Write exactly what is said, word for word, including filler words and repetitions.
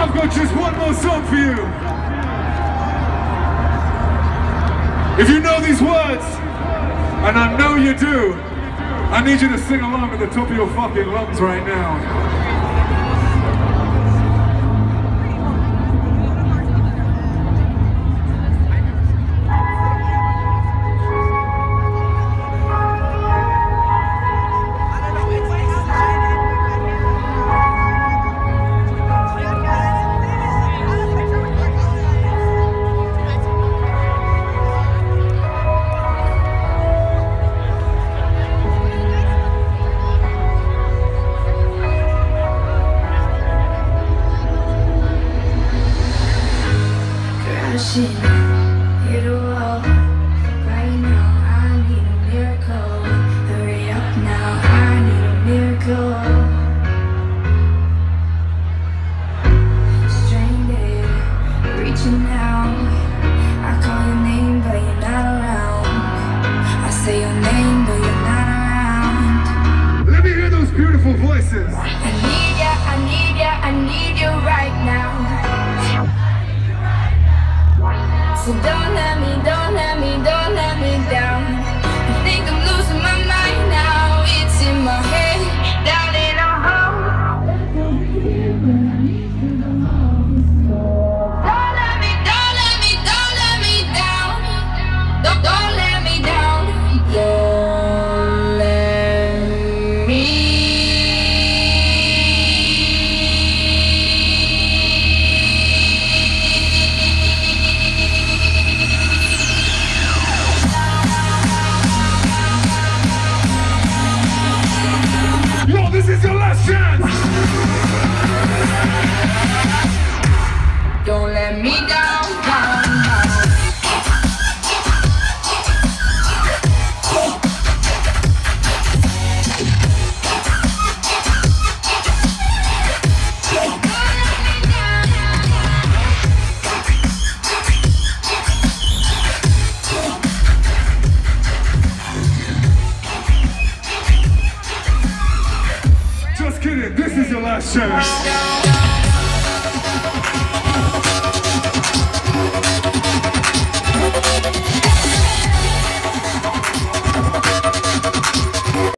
I've got just one more song for you. If you know these words, and I know you do, I need you to sing along at the top of your fucking lungs right now. Hit a wall. Right now I need a miracle. Hurry up now, I need a miracle. Stranded, reaching out. I call your name but you're not around. I say your name but you're not around. Let me hear those beautiful voices. I need ya, I need ya, I need you right now. So don't let me, don't let me, don't let me down. I think I'm losing my mind now. It's in my head, down in a hole. Don't let me, don't let me, don't let me down. Don't, don't let me down. Don't let me. This is your last chance! Don't let me down, down, down. Just kidding, this is your last chance.